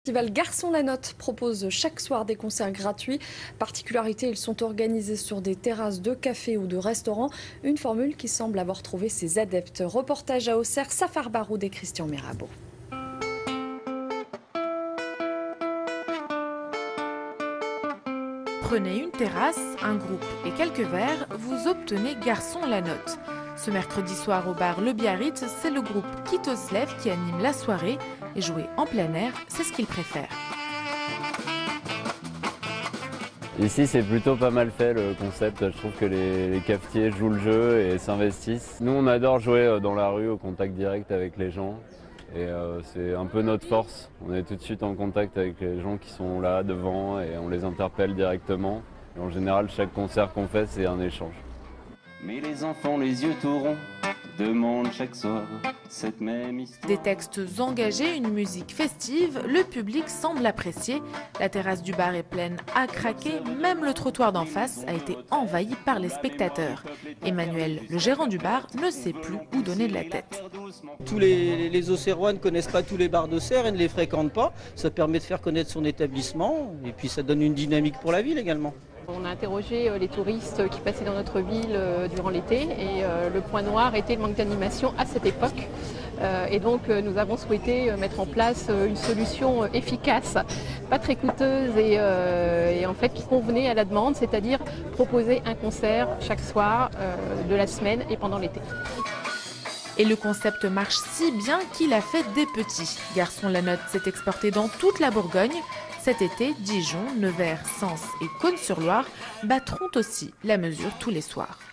Le festival Garçon la Note propose chaque soir des concerts gratuits. Particularité, ils sont organisés sur des terrasses de cafés ou de restaurants. Une formule qui semble avoir trouvé ses adeptes. Reportage à Auxerre, Safar Baroud et Christian Mirabeau. Prenez une terrasse, un groupe et quelques verres, vous obtenez Garçon la Note. Ce mercredi soir au bar Le Biarritz, c'est le groupe Kitoslev qui anime la soirée. Et jouer en plein air, c'est ce qu'ils préfèrent. Ici, c'est plutôt pas mal fait le concept. Je trouve que les cafetiers jouent le jeu et s'investissent. Nous, on adore jouer dans la rue au contact direct avec les gens. Et c'est un peu notre force. On est tout de suite en contact avec les gens qui sont là devant et on les interpelle directement. Et en général, chaque concert qu'on fait, c'est un échange. Mais les enfants, les yeux tout ronds, demandent chaque soir cette même histoire. Des textes engagés, une musique festive, le public semble apprécier. La terrasse du bar est pleine à craquer, même le trottoir d'en face a été envahi par les spectateurs. Emmanuel, le gérant du bar, ne sait plus où donner de la tête. Tous les Auxerrois ne connaissent pas tous les bars d'Auxerre et ne les fréquentent pas. Ça permet de faire connaître son établissement et puis ça donne une dynamique pour la ville également. On a interrogé les touristes qui passaient dans notre ville durant l'été et le point noir était le manque d'animation à cette époque. Et donc nous avons souhaité mettre en place une solution efficace, pas très coûteuse et en fait qui convenait à la demande, c'est-à-dire proposer un concert chaque soir de la semaine et pendant l'été. Et le concept marche si bien qu'il a fait des petits. Garçon la Note s'est exporté dans toute la Bourgogne. Cet été, Dijon, Nevers, Sens et Cosne-sur-Loire battront aussi la mesure tous les soirs.